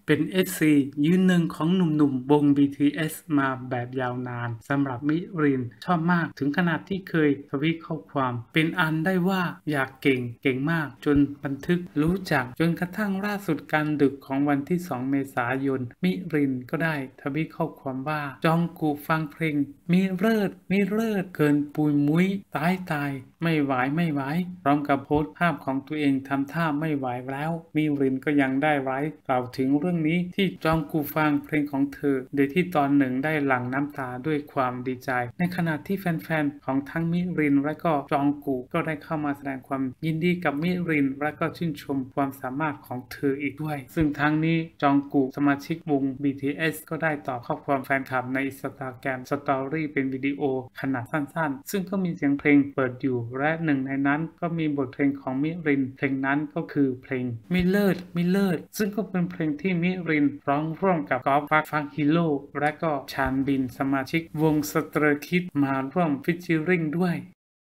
เป็น SC ยืนหนึ่งของหนุ่มๆวง BTS มาแบบยาวนานสำหรับมิรินชอบมากถึงขนาดที่เคยทวีตข้อความเป็นอันได้ว่าอยากเก่งมากจนบันทึกรู้จักจนกระทั่งล่าสุดกลางดึกของวันที่ 2 เมษายนมิรินก็ได้ทวีตข้อความว่าจองกูฟังเพลงมีเลิศเกินปุยมุ้ยตายไม่ไหวพร้อมกับโพสต์ภาพของตัวเองทำท่าไม่ไหวแล้วมิรินก็ยังได้ไว้กล่าวถึงเรื่องนี้ที่จองกูฟังเพลงของเธอโดยที่ตอนหนึ่งได้หลั่งน้ำตาด้วยความดีใจในขณะที่แฟนๆของทั้งมิรินและก็จองกูก็ได้เข้ามาแสดงความยินดีกับมิรินและก็ชื่นชมความสามารถของเธออีกด้วยซึ่งทั้งนี้จองกูสมาชิกวง BTS ก็ได้ตอบข้อความแฟนคลับใน Instagram Story เป็นวิดีโอขนาดสั้นๆซึ่งก็มีเสียงเพลงเปิดอยู่และหนึ่งในนั้นก็มีบทเพลงของมิรินเพลงนั้นก็คือเพลงมิเลิศซึ่งก็เป็นเพลงที่มิรินร้องร่วมกับกอล์ฟฟังฮีโร่และก็ชานบินสมาชิกวงสเตอร์คิดมาร่วมฟิชเชอริงด้วย